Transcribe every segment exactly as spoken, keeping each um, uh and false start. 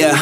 Yeah.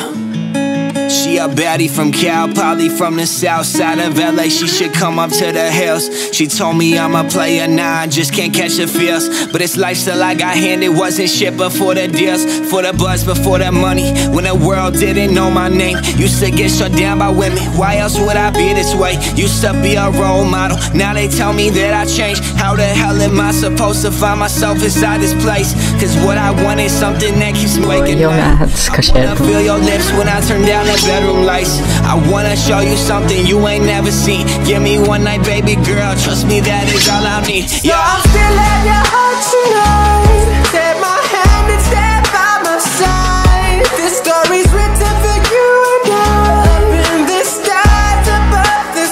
She a baddie from Cal, probably from the south side of L A. She should come up to the hills. She told me I'm a player now, I just can't catch the feels. But it's lifestyle I got handed, wasn't shit before the deals. For the buzz, before the money, when the world didn't know my name. Used to get shut down by women, why else would I be this way? Used to be a role model, now they tell me that I changed. How the hell am I supposed to find myself inside this place? Cause what I want is something that keeps me waking up. I wanna feel your lips when I turn down the bedroom lights. I wanna show you something you ain't never seen. Give me one night, baby girl, trust me, that is all I need. Yeah. So I'm still at your heart tonight. Take my hand and stand by my side. This story's written for you and I. Up in the stars, above the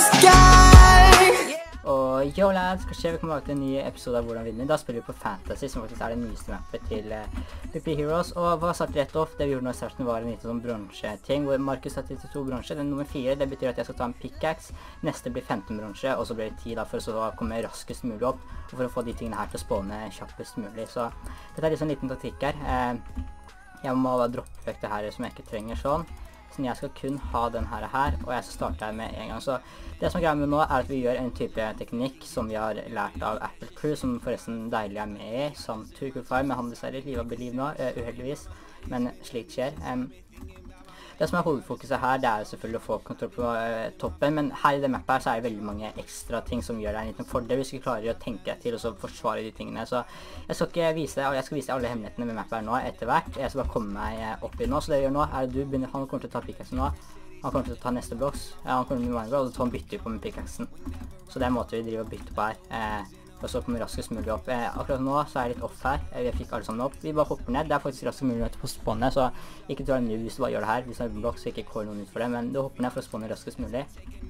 sky. Og yo lads, hva skjer? Vi kommer tilbake til en ny episode av Hvordan vinne. Da spiller vi på Fantasy, som faktisk er det nyeste mappet til uh, P P Heroes. Og hva starter rett off? Det vi gjorde nå i starten var en liten sånn bronse-ting, hvor Markus har trettito bronse. Den nummer fire, det betyr at jeg skal ta en pickaxe. Neste blir femten bronse, og så blir det ti da, for å så komme raskest mulig opp, og for å få de tingene her til å spåne kjappest mulig. Så dette er litt sånn liten taktikk her. Uh, jeg må da droppe vekk det her som jeg ikke trenger sånn. Så jeg skal kun ha den her her, og jeg skal starte her med en gang. Så det som er greia med nå er at vi gjør en type teknikk som vi har lært av Apple Crew, som forresten deilig er med i, samt Turkufar, men han dessverre liv og beliv nå, uh, uheldigvis, men slikt skjer. Um, det som er hovedfokuset her, det er selvfølgelig å få kontroll på uh, toppen, men her i det mappet her så er det veldig mange ekstra ting som gjør deg en liten fordel hvis du klarer å tenke deg til og så forsvare de tingene. Så jeg skal ikke vise deg, jeg skal vise deg alle hemmelighetene med mappet her nå etter hvert. Jeg skal bare komme meg opp i nå, så det vi gjør nå er at du begynner, han kommer til å ta pickaxen nå. Han kommer til å ta neste blocks, ja, han kommer til å ta og så han bytter på med pickaxen. Så det er en måte vi driver og bytter på her. Eh, og så kommer vi raskest mulig opp. Eh, akkurat nå så er jeg litt off her. Eh, vi fikk alle sammen opp. Vi bare hopper ned. Det er faktisk raskest mulig på spånene, så ikke tror jeg nu hvis du bare gjør det her. Hvis det er blokk, så ikke kår noen ut for det, men du hopper ned for å spåne raskest mulig.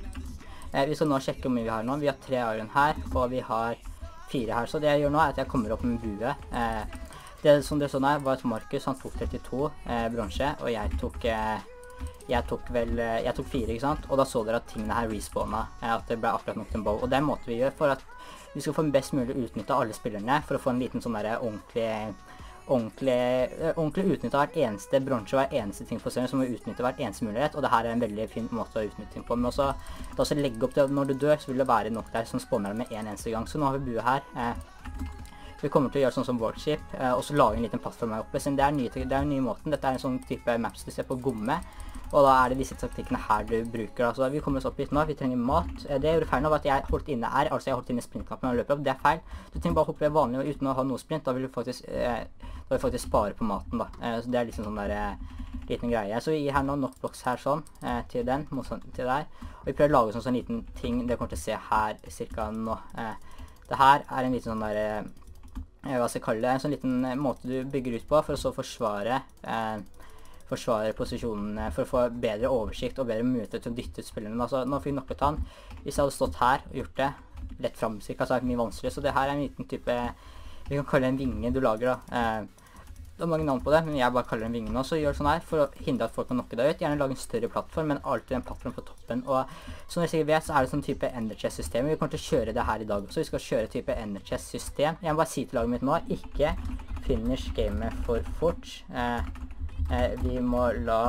Eh, vi skal nå sjekke hvor mye vi har nå. Vi har tre iron her, og vi har fire her. Så det jeg gjør nå er at jeg kommer opp med bue. Eh, det som det sånn her var at Markus, han tok trettito eh, bronse, og jeg tok... Eh, Jeg tok vel, jeg tok fire, ikke sant? Og da så dere at tingene her respawna, at det ble akkurat nok til en bow. Og det er en måte vi gjør for at vi skal få en best mulig utnytte av alle spillerne, for å få en liten sånn der ordentlig, ordentlig, ordentlig utnytte av hvert eneste bronse, hver eneste ting på serien, som må utnytte hvert eneste mulighet. Og det her er en veldig fin måte å utnytte ting på. Men også, da også legge opp til at når du dør, så vil det være nok der som spawner med en eneste gang. Så nå har vi bue her. Eh, Vi kommer til å gjøre sånn som Warship, eh, og så lage en liten plattform her oppe. Så det er, nye, det er en ny måten. Dette er en sånn type maps du ser på gomme, og da er det disse taktikkene her du bruker. Altså, vi kommer oss opp hit nå, vi trenger mat. Eh, det jeg gjorde feil nå var at jeg holdt inne R, altså jeg holdt inne sprintknappen og løper opp. Det er feil. Du trenger bare hoppe vanlig og uten å ha noe sprint, da vil du faktisk, eh, da vil du faktisk spare på maten da. Eh, så det er liksom sånn der eh, liten greie. Så vi gir her nå nok blocks her sånn, eh, til den, motsatt til der. Og vi prøver å lage sånn sånn liten ting, det kommer til å se her cirka nå. Eh, det her er en liten sånn der... Eh, hva skal jeg kalle det, en sånn liten måte du bygger ut på for å så forsvare, eh, forsvare posisjonene, for å få bedre oversikt og bedre mulighet til å dytte ut spillerne. Altså, nå fikk vi knocklet han. Hvis jeg hadde stått her og gjort det lett frem, cirka, så er det mye vanskelig. Så det her er en liten type, vi kan kalle det en vinge du lager da. Eh, det er mange navn på det, men jeg bare kaller det en vinge nå. Så gjør det sånn her for å hindre at folk kan knokke deg ut. Gjerne lage en større plattform, men alltid en plattform på toppen. Og som dere sikkert vet, så er det sånn type Ender Chest-system. Vi kommer til å kjøre det her i dag også. Vi skal kjøre type Ender Chest-system. Jeg må bare si til laget mitt nå, ikke finish gamet for fort. Eh, eh, vi må la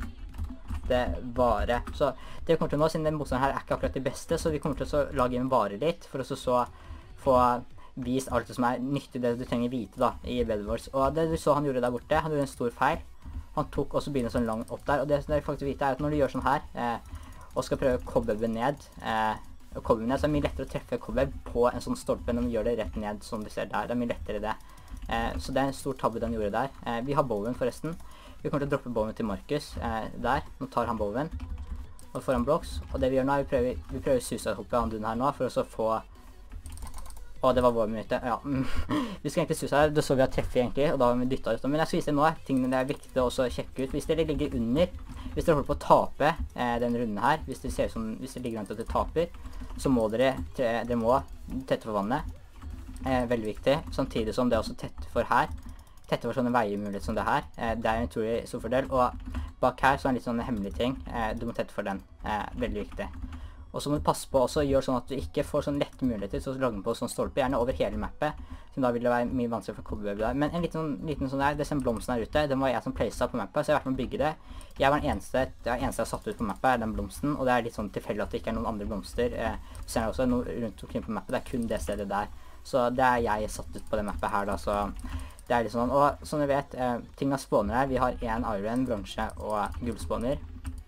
det vare. Så det vi kommer til nå, siden den motstanden her er ikke akkurat det beste, så vi kommer til å la gamet vare litt, for å så, så få vist alt det som er nyttig, det du trenger vite da, i Bedwars. Og det du så han gjorde der borte, han gjorde en stor feil. Han tok også begynner sånn langt opp der, og det som dere faktisk vite er at når du gjør sånn her, eh, og skal prøve å cobwebbe ned, eh, cobwebbe ned, så er det mye lettere å treffe cobweb på en sånn stolpe når du gjør det rett ned, som du ser der. Det er mye lettere det. Eh, så det er en stor tabbe den gjorde der. Eh, vi har bowen forresten. Vi kommer til å droppe bowen til Markus, eh, der. Nå tar han bowen, og får han blocks. Og det vi gjør nå er vi prøver, vi prøver suicide-hoppe han dun her nå, for å så få... Å, det var vår minutte, ja. Vi skal egentlig suse her, da så vi har treffet egentlig, og da har vi dyttet ut. Men jeg skal vise deg nå, tingene det er viktig å også sjekke ut. Hvis dere ligger under, hvis dere holder på å tape eh, den runden her, hvis det ser ut som, hvis det ligger an til at dere taper, så må dere, dere må tette for vannet. Eh, veldig viktig, samtidig som det er også tette for her. Tette for sånne veiemuligheter som det her. Eh, det er en utrolig stor fordel, og bak her så er det litt sånne hemmelige ting. Eh, du må tette for den, eh, veldig viktig. Og så må du passe på også, gjør sånn at du ikke får sånn lette muligheter til å lage den på sånn stolpe, gjerne over hele mappet. siden da vil det være mye vanskelig for Cobweb der. Men en liten, liten sånn der, det som blomsten her ute, den var jeg som placet på mappet, så jeg har vært med å bygge det. Jeg var den eneste, det er eneste jeg har satt ut på mappet, er den blomsten, og det er litt sånn tilfeldig at det ikke er noen andre blomster. Eh, ser jeg også noe rundt omkring på mappet, det er kun det stedet der. Så det er jeg satt ut på det mappet her da, så det er litt sånn. Og som dere vet, eh, tingene spawner her, vi har en iron, bronse og gullspawner.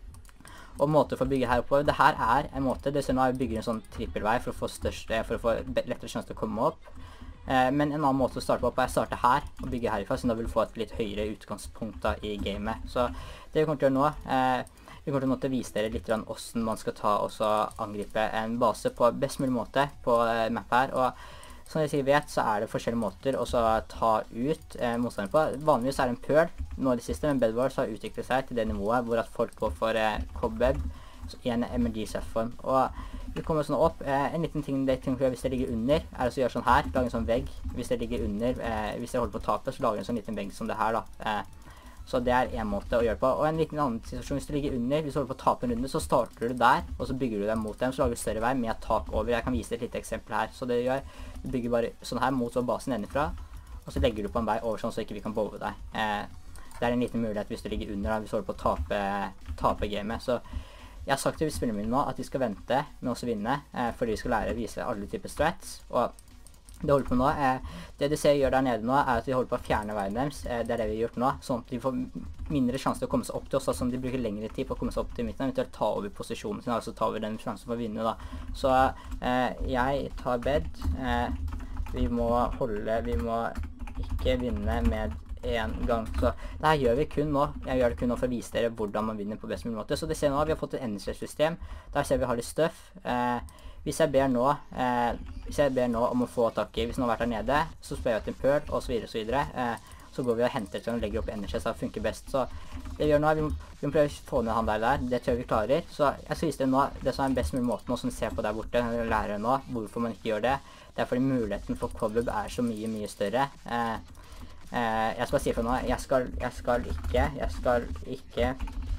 Og måter for å bygge her oppover, det her er en måte, det ser nå er vi bygger en sånn trippelvei for å få størst, for å få lettere sjanse til å komme opp. Eh, men en annen måte å starte på er å starte her og bygge herifra, så da vil du få et litt høyere utgangspunkt da i gamet. Så det vi kommer til å gjøre nå, eh, vi kommer til å nå til å vise dere litt om hvordan man skal ta og så angripe en base på best mulig måte på eh, mappet her. Og som dere sikkert vet, så er det forskjellige måter å så ta ut eh, motstandere på. Vanligvis er det en pearl, nå i det siste, men Bedwars har utviklet seg til det nivået hvor at folk går for eh, Cobweb i en M L G-set-form. Og vi kommer sånn opp, eh, en liten ting dere tenker hvis det ligger under, er å gjøre sånn her, lage en sånn vegg. Hvis det ligger under, eh, hvis dere holder på å tape, så lager en sånn liten vegg som det her da. Eh, så det er en måte å gjøre det på. Og en liten annen situasjon, hvis du ligger under, hvis du holder på å tape en runde, så starter du der, og så bygger du deg mot dem, så lager du større vei med et tak over. Jeg kan vise deg et lite eksempel her. Så det gjør, du bygger bare sånn her mot så basen endefra, og så legger du på en vei over sånn så ikke vi kan bowe deg. Eh, det er en liten mulighet hvis du ligger under, da, hvis du holder på å tape, tape gamet. Så jeg har sagt til spillerne mine nå at de skal vente med oss å vinne, eh, fordi vi skal lære å vise alle typer strats. Og det holder på nå, eh, det du ser gjør der nede nå, er at vi holder på å fjerne veien deres. Eh, det er det vi har gjort nå, sånn at de får mindre sjanse til å komme seg opp til oss, sånn som de bruker lengre tid på å komme seg opp til midten, eventuelt ta over posisjonen sin, altså ta over den sjansen for å vinne da. Så eh, jeg tar bed. Eh, vi må holde, vi må ikke vinne med en gang, så det her gjør vi kun nå. Jeg gjør det kun nå for å vise dere hvordan man vinner på best mulig måte. Så det ser nå, vi har fått et energy-system, der ser vi har litt støff. Eh, hvis jeg ber nå, eh, hvis jeg ber nå om å få tak i, hvis noen har vært der nede, så spør jeg ut en pearl, og så videre og så videre. Eh, så går vi og henter til og legger opp energy, så det funker best. Så det vi gjør nå, vi må, vi må prøve å få ned han der der, det tror jeg vi klarer. Så jeg skal vise dere nå, det som er den best mulig måten, og som vi ser på der borte, når vi lærer nå, hvorfor man ikke gjør det. Det er fordi muligheten for Cobweb er så mye, mye større. Eh, Uh, jeg skal bare si for noe, jeg skal, jeg skal ikke, jeg skal ikke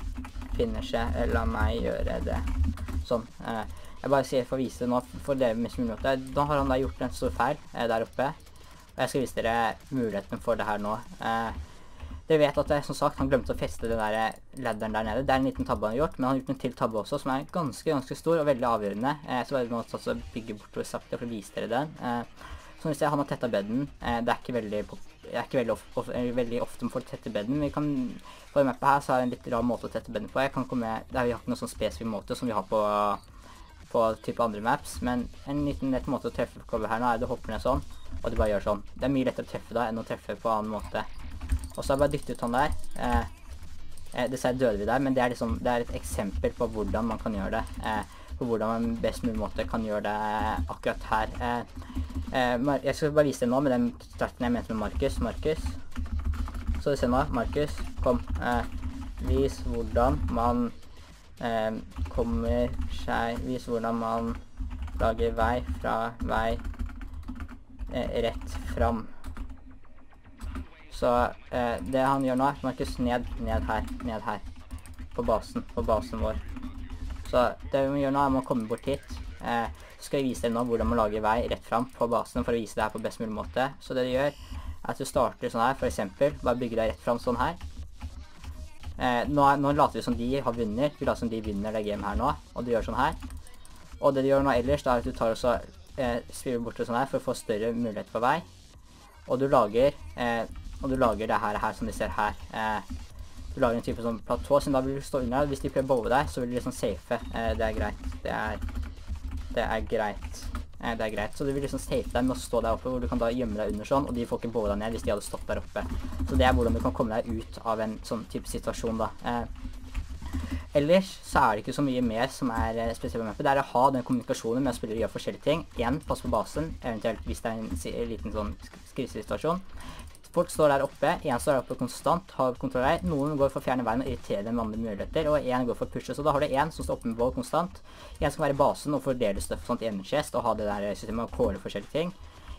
finishe, la meg gjøre det sånn. Uh, jeg bare sier for å vise det nå, for dere mest mulig måte. Da har han da gjort en stor feil uh, der oppe, og jeg skal vise dere muligheten for det her nå. Uh, dere vet at det, som sagt, han glemte å feste den der ladderen der nede. Det er en liten tabbe han har gjort, men han har gjort en til tabbe også, som er ganske, ganske stor og veldig avgjørende. Uh, så bare må jeg bygge bort og sakte for å vise dere den. Uh, Som vi ser, han har tettet bedden. Eh, det er ikke veldig, det er ikke veldig, of, of, veldig ofte man får tette bedden. Vi kan, på mappet her så er det en litt rar måte å tette bedden på. Jeg kan komme, der vi har ikke noen sånn spesifikk måte som vi har på, på type andre maps. Men en liten lett måte å treffe cover her nå er det å hoppe ned sånn, og det bare gjør sånn. Det er mye lettere å treffe da enn å treffe på annen måte. Og så har jeg bare dyttet ut han der. Eh, eh, det sier døde vi der, men det er, liksom, det er et eksempel på hvordan man kan gjøre det. Eh, på hvordan man best mulig måte kan gjøre det akkurat her. Eh, eh, jeg skal bare vise det nå med den starten jeg mente med Markus. Markus. Så du ser nå, Markus, kom. Eh, vis hvordan man eh, kommer seg, vis hvordan man lager vei fra vei eh, rett fram. Så eh, det han gjør nå, Markus, ned, ned her, ned her, på basen, på basen vår. Så det vi må gjøre nå er å komme bort hit. Eh, så skal jeg vise dere nå hvordan man lager vei rett fram på basen for å vise det her på best mulig måte. Så det du gjør er at du starter sånn her, for eksempel, bare bygger deg rett fram sånn her. Eh, nå, nå later vi som de har vunnet, vi later som de vinner det gamet her nå, og du gjør sånn her. Og det du gjør nå ellers, da er at du tar og så eh, spiller bort sånn her for å få større mulighet for vei. Og du lager, eh, og du lager det her, her som de ser her. Eh, Du lager en type sånn platå, siden da vil du stå under. Hvis de prøver å bowe deg, så vil du liksom safe. Eh, det er greit. Det er, det er greit. Eh, det er greit. Så du vil liksom safe deg med å stå der oppe, hvor du kan da gjemme deg under sånn, og de får ikke bowe deg ned hvis de hadde stått der oppe. Så det er hvordan du kan komme deg ut av en sånn type situasjon da. Eh, ellers så er det ikke så mye mer som er eh, spesielt på mappet. Det er å ha den kommunikasjonen med å spillere gjøre forskjellige ting. En, pass på basen, eventuelt hvis det er en, en liten sånn krisesituasjon. Folk står der oppe, en står der oppe konstant, har kontroll her. Noen går for å fjerne veien og irritere dem med andre muligheter, og en går for å pushe. Så da har du en som står oppe med bål konstant. En skal være i basen og fordele støff sånt i en chest, og ha det der systemet og kåre forskjellige ting.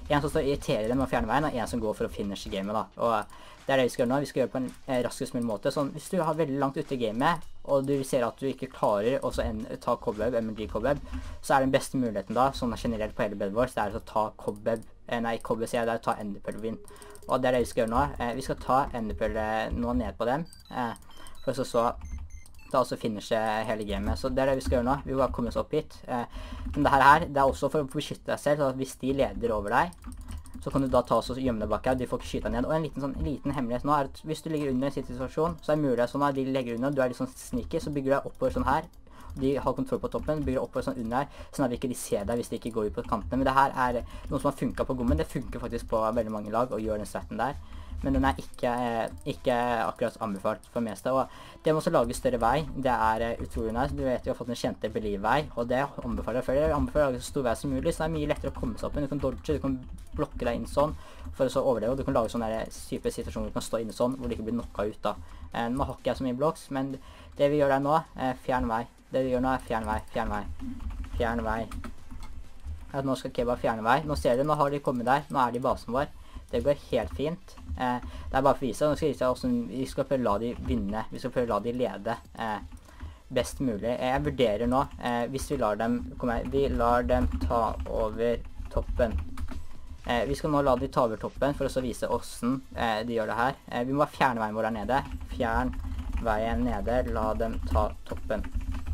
en som står og irriterer dem med å fjerne veien, og en som går for å finishe gamet da. Og det er det vi skal gjøre nå. Vi skal gjøre det på en eh, raskest mulig måte. Sånn, hvis du har veldig langt ute i gamet, og du ser at du ikke klarer å ta cobweb, M L G cobweb, så er den beste muligheten da, sånn generelt på hele Bedwars, det er å ta cobweb, eh, nei, cobweb sier jeg, det er å ta enderpearl win. Og det er det vi skal gjøre nå. Eh, vi skal ta enderpearl nå ned på dem, eh, for så så da også finishe hele gamet. Så det er det vi skal gjøre nå. Vi må bare komme oss opp hit. Eh, men det her, det er også for å beskytte deg selv, så at hvis de leder over deg, så kan du da ta oss og gjemme deg bak her, de får ikke skyte deg ned. Og en liten, sånn, en liten hemmelighet nå er at hvis du ligger under en situasjon, så er det mulig sånn at de legger under, du er litt sånn sneaky, så bygger du deg oppover sånn her. De har kontroll på toppen, bygger deg oppover sånn under her, sånn at ikke de ser deg hvis de ikke går ut på kantene. Men det her er noe som har funket på Gommen. Det funker faktisk på veldig mange lag å gjøre den straten der. Men den er ikke, ikke akkurat anbefalt for meste. Og det med å lage større vei, det er utrolig nice. Du vet, vi har fått en kjente Believe-vei, og det anbefaler jeg før. Jeg anbefaler å lage så stor vei som mulig, så det er mye lettere å komme seg opp inn. Du kan dodge, du kan blokke deg inn sånn, for å så overleve, og du kan lage sånne type situasjoner hvor du kan stå inne sånn, hvor du ikke blir knocka ut da. Eh, nå har ikke jeg så mye blocks, men det vi gjør der nå, er fjern vei. Det vi gjør nå er fjern vei, fjern vei, fjern vei. Ja, nå skal Kebab fjerne vei. Nå ser du, nå har de kommet der, nå er de i basen vår. Det går helt fint. Eh, det er bare for å vise. Nå skal vi vise hvordan vi skal prøve å la de vinne. Vi skal prøve å la de lede eh, best mulig. Eh, jeg vurderer nå, eh, hvis vi lar dem, kom her, vi lar dem ta over toppen. Eh, vi skal nå la de ta over toppen for å så vise hvordan eh, de gjør det her. Eh, vi må bare fjerne veien vår der nede. Fjern veien nede, la dem ta toppen.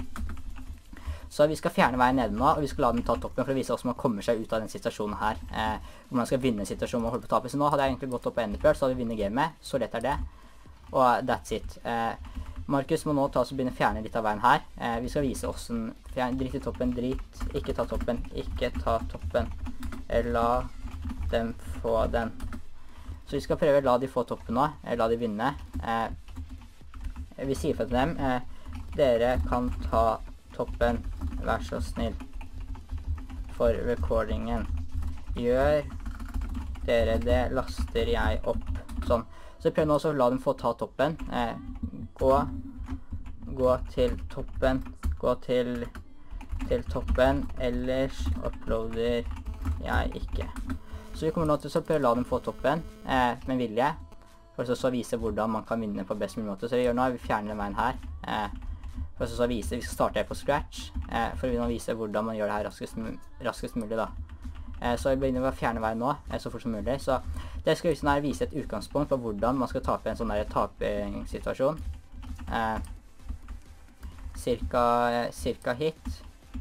Så vi skal fjerne veien nede nå, og vi skal la dem ta toppen for å vise hvordan man kommer seg ut av den situasjonen her. Eh, hvor man skal vinne situasjonen og holde på å tape. Så nå hadde jeg egentlig gått opp på enderpearl, så hadde vi vunnet gamet. Så lett er det. Og that's it. Eh, Markus må nå ta oss og begynne å fjerne litt av veien her. Eh, vi skal vise hvordan fjerne, drit i toppen, drit, ikke ta toppen, ikke ta toppen. Eh, la dem få den. Så vi skal prøve å la de få toppen nå, eh, la de vinne. Eh, vi sier for dem, eh, dere kan ta toppen, vær så snill, for recordingen. Gjør dere det, laster jeg opp. Sånn. Så prøv nå også å la dem få ta toppen. Eh, gå, gå til toppen, gå til, til toppen, ellers uploader jeg ikke. Så vi kommer nå til å prøve å la dem få toppen, eh, med vilje, for å så vise hvordan man kan vinne på best mulig måte. Så vi gjør nå, vi fjerner den veien her. Eh, For å så vise, vi skal starte her på scratch, eh, for å vise hvordan man gjør det her raskest, raskest mulig da. Eh, så vi begynner med å fjerne veien nå, eh, så fort som mulig. Så det skal vi sånn her vise et utgangspunkt på hvordan man skal tape en sånn der tapingssituasjon. Eh, cirka, cirka hit.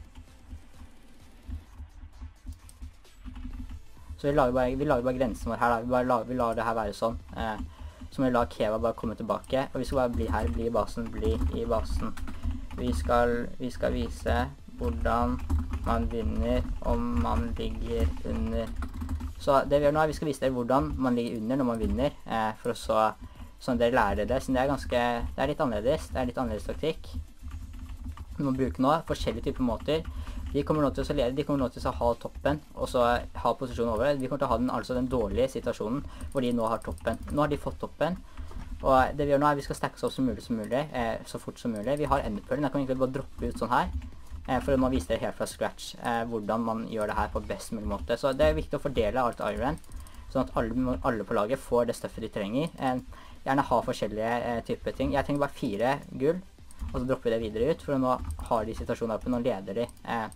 Så vi lager bare, vi lager bare grensen vår her da, vi, bare lar, vi lar det her være sånn. Eh, så må vi la Kebab bare komme tilbake, og vi skal bare bli her, bli i basen, bli i basen. Vi skal, vi skal vise hvordan man vinner om man ligger under. Så det vi gjør nå er vi skal vise dere hvordan man ligger under når man vinner, eh, for å så, sånn dere lærer det. Så det er ganske, det er litt annerledes, det er litt annerledes taktikk. Vi må bruke nå forskjellige typer måter. De kommer nå til å lede, de kommer nå til å ha toppen, og så ha posisjonen over. Vi kommer til å ha den, altså den dårlige situasjonen, hvor de nå har toppen. Nå har de fått toppen. Og det vi gjør nå er at vi skal stacke oss opp så mulig som mulig, eh, så fort som mulig. Vi har enderpearlen, jeg kan egentlig bare droppe ut sånn her, eh, for å nå vise dere helt fra scratch eh, hvordan man gjør det her på best mulig måte. Så det er viktig å fordele alt iron, sånn at alle, alle på laget får det stuffet de trenger. Eh, gjerne ha forskjellige eh, typer ting. Jeg trenger bare fire gull, og så dropper vi det videre ut, for nå har de situasjonen oppe, nå leder de. Eh,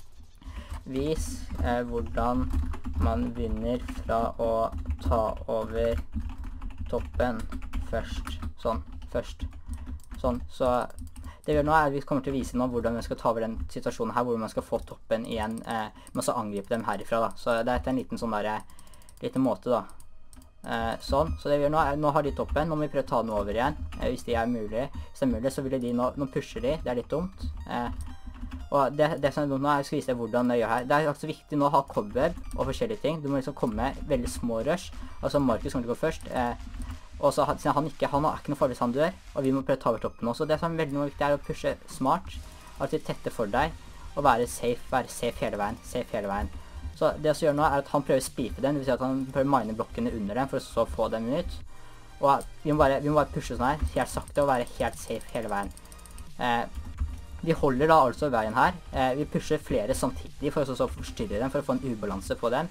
vis eh, hvordan man vinner fra å ta over toppen først, sånn, først, sånn, så det vi gjør nå er at vi kommer til å vise nå hvordan vi skal ta over den situasjonen her, hvor man skal få toppen igjen, eh, men så angripe dem herifra da, så det er en liten sånn der, liten måte da, eh, sånn, så det vi gjør nå er, nå har de toppen, nå må vi prøve å ta den over igjen, eh, hvis det er mulig, hvis det er mulig, så vil de nå, nå pusher de, det er litt dumt, eh, og det, det som er dumt nå er, jeg skal vise deg hvordan det gjør her. Det er også viktig nå å ha cobweb og forskjellige ting. Du må liksom komme veldig små rush. Altså Markus kommer til å gå først. Eh, og så siden han ikke, han har ikke noe farlig hvis han dør. Og vi må prøve å ta over toppen også. Det som er veldig viktig er å pushe smart. Alltid tette for deg. Og være safe, være safe hele veien. Safe hele veien. Så det som gjør nå er at han prøver å spipe den. Det vil si at han prøver å mine blokkene under den for å så få dem ut. Og vi må bare, vi må bare pushe sånn her. Helt sakte og være helt safe hele veien. Eh, Vi holder da altså veien her. Eh, vi pusher flere samtidig for å så forstyrre dem, for å få en ubalanse på dem.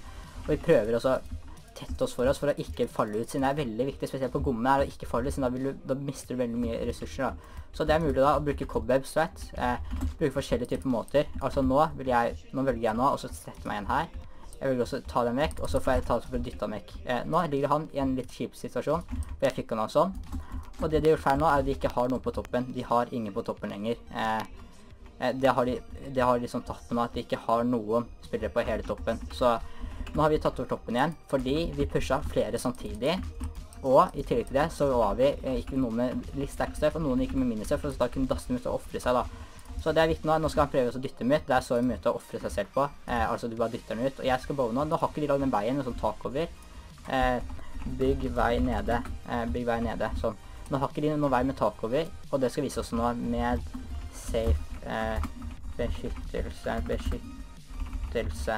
Og vi prøver også tette oss for oss for å ikke falle ut, siden det er veldig viktig, spesielt på gomme her, å ikke falle ut, siden da, vil du, da mister du veldig mye ressurser da. Så det er mulig da å bruke cobweb strat, eh, bruke forskjellige typer måter. Altså nå vil jeg, nå velger jeg nå, og så setter meg igjen her. Jeg vil også ta den vekk, og så får jeg ta det for å dytte den vekk. Eh, nå ligger han i en litt kjip situasjon, for jeg fikk han av sånn. Og det de har gjort her nå er at de ikke har noen på toppen. De har ingen på toppen lenger. Eh, Det har de, det har de liksom tatt på nå, at de ikke har noen spillere på hele toppen. Så nå har vi tatt over toppen igjen, fordi vi pushet flere samtidig. Og i tillegg til det så var vi eh, ikke noen med litt sterk stuff, og noen ikke med ministuff, for da kunne Dustin ut og offre seg da. Så det er viktig nå, nå skal han prøve å dytte dem ut. Det er så en måte å offre seg selv på. Eh, altså du bare dytter den ut, og jeg skal bowe nå. Nå har ikke de lagd den veien med sånn tak over. Eh, bygg vei nede, eh, bygg vei nede, sånn. Nå har ikke de noen vei med tak over, og det skal vise oss nå med safe Eh, beskyttelse, beskyttelse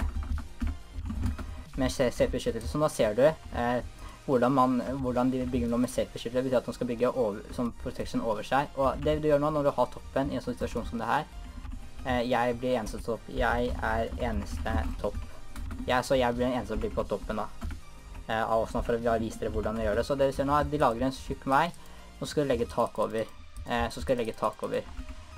med safe beskyttelse. Så nå ser du eh, hvordan, man, hvordan de bygger noe med safe beskyttelse. Det betyr at man skal bygge over, som protection over seg. Og det du gjør nå når du har toppen i en sånn situasjon som det her, eh, jeg blir eneste topp, jeg er eneste topp. Jeg, så jeg blir den eneste som blir på toppen da. Eh, av oss nå, for vi har vist dere hvordan vi gjør det. Så det vi ser nå er at de lager en tjukk vei, og så skal du legge tak over. Eh, så skal du legge tak over.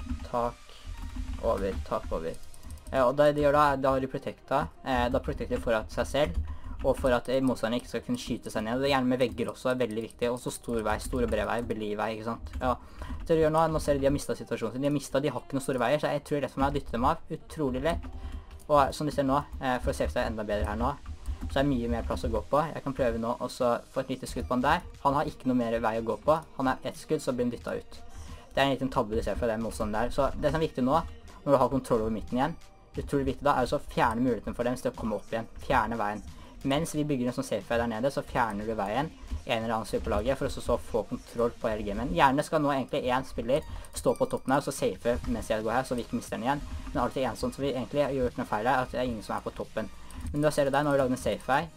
Tak over, tak over. Eh, og det de gjør da, da har de protecta, eh, da protecter de for at seg selv, og for at eh, motstanderen ikke skal kunne skyte seg ned. Det er gjerne med vegger også, er veldig viktig. Også stor vei, store bred vei, beli vei, ikke sant? Ja, det de gjør nå, nå ser de de har mistet situasjonen sin. De har mistet, de har ikke noen store veier, så jeg tror rett for meg å dytte dem av, utrolig lett. Og som de ser nå, eh, for å se seg enda bedre her nå, så er mye mer plass å gå på. Jeg kan prøve nå også få et lite skudd på han der. Han har ikke noe mer vei å gå på. Han er ett skudd, så blir han dyttet ut. Det er en liten tabbe du ser fra den motstanden der. Så det som er viktig nå, når du har kontroll over midten igjen, utrolig viktig da, er det å fjerne muligheten for dem til å komme opp igjen. Fjerne veien. Mens vi bygger en sånn safe vei der nede, så fjerner du veien en eller annen på laget for å så få kontroll på hele gamen. Gjerne skal nå egentlig en spiller stå på toppen her, og så safe mens jeg går her, så vi ikke mister den igjen. Men alltid en sånn, så vi egentlig har gjort noe feil her, at det er ingen som er på toppen. Men da ser du der, når vi lager en safe vei,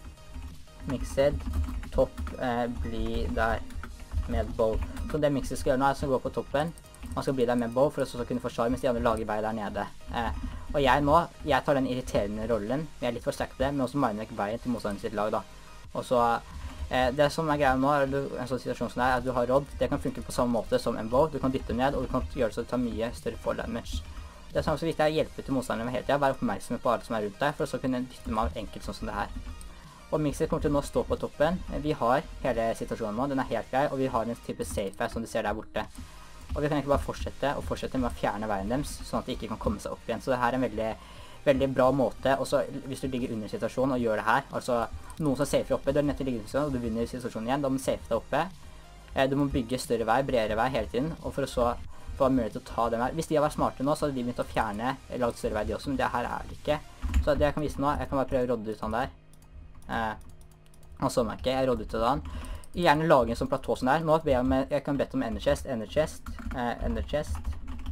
Mixed, topp eh, bli der med bow. Så det Mixed skal gjøre nå er å gå på toppen. Man skal bli der med bow for å så kunne forsvare, mens de andre lager vei der nede. Eh, og jeg nå, jeg tar den irriterende rollen, jeg er litt for sterk på det, men også miner vekk veien til motstanderen sitt lag da. Og så, eh, det som er greia nå, er en sånn situasjon som det er, at du har rod, det kan funke på samme måte som en bow, du kan dytte ned, og du kan gjøre det så det tar mye større fall damage. Det som er så viktig er å hjelpe til motstanderen med hele tiden, være oppmerksom på alt som er rundt deg, for å så kunne dytte med enkelt sånn som det her. Og Mixed kommer til å nå stå på toppen, vi har hele situasjonen nå, den er helt grei, og vi har en type safe her som du ser der borte. Og vi kan egentlig bare fortsette og fortsette med å fjerne veien deres, sånn at de ikke kan komme seg opp igjen. Så det her er en veldig, veldig bra måte, også hvis du ligger under situasjonen og gjør det her, altså noen som safer oppe, du er nødt til å ligge under situasjonen, og du vinner situasjonen igjen, da må du safe deg oppe. Du må bygge større vei, bredere vei hele tiden, og for å så få mulighet til å ta den her. Hvis de har vært smarte nå, så hadde de begynt å fjerne, lagd større vei de også, men det her er det ikke. Så det jeg kan vise nå, jeg kan bare prøve å rodde ut han der. Eh, han så meg ikke, jeg rodde ut av han. Gjerne lage en sånn platå som der. Nå ber jeg, med, jeg kan bette om ender chest, ender chest, eh, ender chest,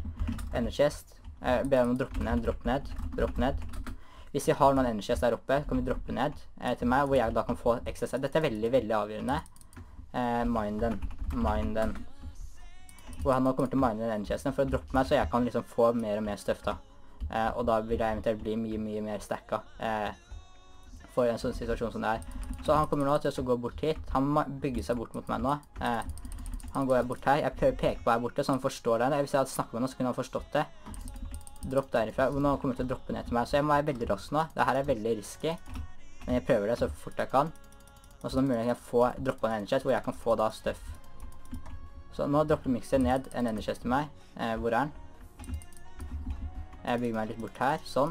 ender chest. Eh, ber om å droppe ned, droppe ned, droppe ned. Hvis vi har noen ender chest der oppe, kan vi droppe ned eh, til meg, hvor jeg da kan få ekstra set. Dette er veldig, veldig avgjørende. Eh, mine den, mine den. Hvor han nå kommer til å mine den ender chesten for å droppe meg, så jeg kan liksom få mer og mer støff da. Eh, og da vil jeg eventuelt bli mye, mye mer stakka. Eh, for en sånn situasjon som det er. Så han kommer nå til å gå bort hit. Han må bygge seg bort mot meg nå. Eh, han går bort her. Jeg prøver å peke på her borte, så han forstår det. Hvis jeg hadde snakket med noen, så kunne han forstått det. Dropp derifra. Nå kommer han til å droppe ned til meg, så jeg må være veldig rask nå. Dette er veldig risky. Men jeg prøver det så fort jeg kan. Og så nå mulig jeg kan få droppe en enderchest, hvor jeg kan få da støff. Så nå dropper Mixed ned en enderchest til meg. Eh, hvor er den? Jeg bygger meg litt bort her, sånn.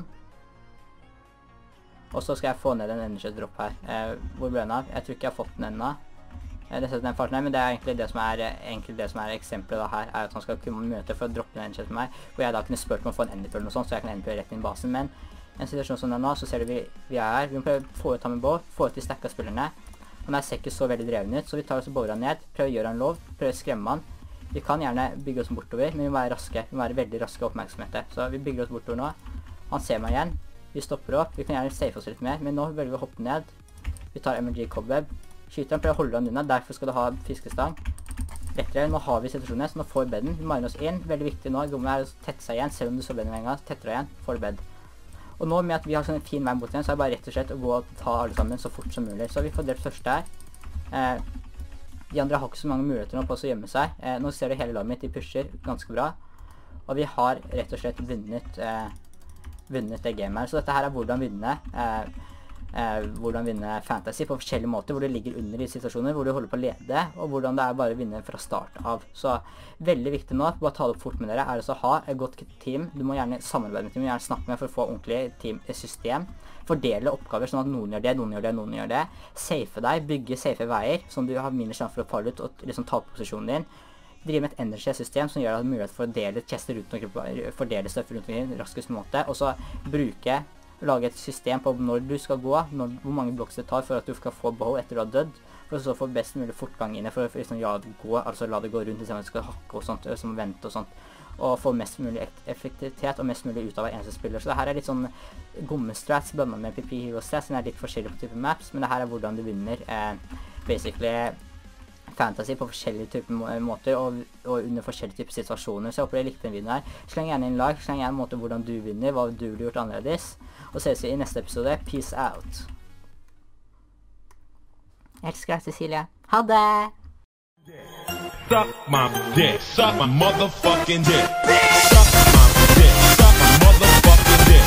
Og så skal jeg få ned en enderchest drop her. Eh, hvor ble den av? Jeg tror ikke jeg har fått den enda. Eh, det setter den farten her, men det er egentlig det som er, egentlig det som er eksempelet da her, er at han skal kunne møte for å droppe en enderchest med meg, hvor jeg da kunne spørt om å få en endit eller noe sånt, så jeg kan endit rett inn i basen. Men en situasjon som den nå, så ser du vi, vi er her. Vi må prøve å få ut ham med bow, få ut de stakka spillerne. Han er ser ikke så veldig dreven ut, så vi tar oss og bower han ned, prøver å gjøre han lov, prøver å skremme han. Vi kan gjerne bygge oss bortover, men vi må være raske, vi må være veldig raske oppmerksomheter. Så vi bygger oss bortover nå. Han ser meg igjen. Vi stopper opp, vi kan gjerne safe oss litt mer, men nå velger vi å hoppe ned. Vi tar M L G cobweb, skyter han, prøver å holde han unna, derfor skal du ha fiskestang. Lettere, nå har vi situasjonen, så nå får vi bedden, vi miner oss inn, veldig viktig nå, gommet er å tette seg igjen, selv om du så bedden med en gang, tettere igjen, får du bedd. Og nå med at vi har sånn en fin vei mot den, så er det bare rett og slett å gå og ta alle sammen så fort som mulig. Så vi får drept første her. Eh, de andre har ikke så mange muligheter nå på å gjemme seg. Eh, nå ser du hele laget mitt, de pusher ganske bra. Og vi har rett og slett vunnet, eh, vunnet det gamet her. Så dette her er hvordan vinne, eh, eh, hvordan vinne fantasy på forskjellige måter, hvor du ligger under i situasjoner, hvor du holder på å lede, og hvordan det er bare å vinne fra start av. Så veldig viktig nå, bare ta det opp fort med dere, er å ha et godt team. Du må gjerne samarbeide med team, gjerne snakke med for å få ordentlig team-system. Fordele oppgaver sånn at noen gjør det, noen gjør det, noen gjør det. Safe deg, bygge safe veier, sånn du har mindre sjanse for å falle ut og liksom ta på posisjonen din. Drive med et energy-system som gjør at det er mulighet for å dele kjester rundt omkring, fordele støff rundt omkring raskest måte, og så bruke, lage et system på når du skal gå, når, hvor mange blocks det tar for at du skal få bow etter du har dødd, for å så få best mulig fortgang inne, for å liksom, ja, gå, altså la det gå rundt, liksom, du skal hakke og sånt, som vente og sånt, og få mest mulig effektivitet og mest mulig ut av hver eneste spiller. Så det her er litt sånn gommestrats, blandet med P P Hero strats, den er litt forskjellig på type maps, men det her er hvordan du vinner, eh, basically, fantasy på forskjellige typer måter og, og under forskjellige typer situasjoner. Så jeg håper dere likte den videoen her. Sleng gjerne inn like, sleng gjerne en måte hvordan du vinner, hva du ville gjort annerledes. Og ses vi i neste episode. Peace out. Jeg elsker deg, Cecilie. Ha det! Suck my dick. Suck my motherfucking dick.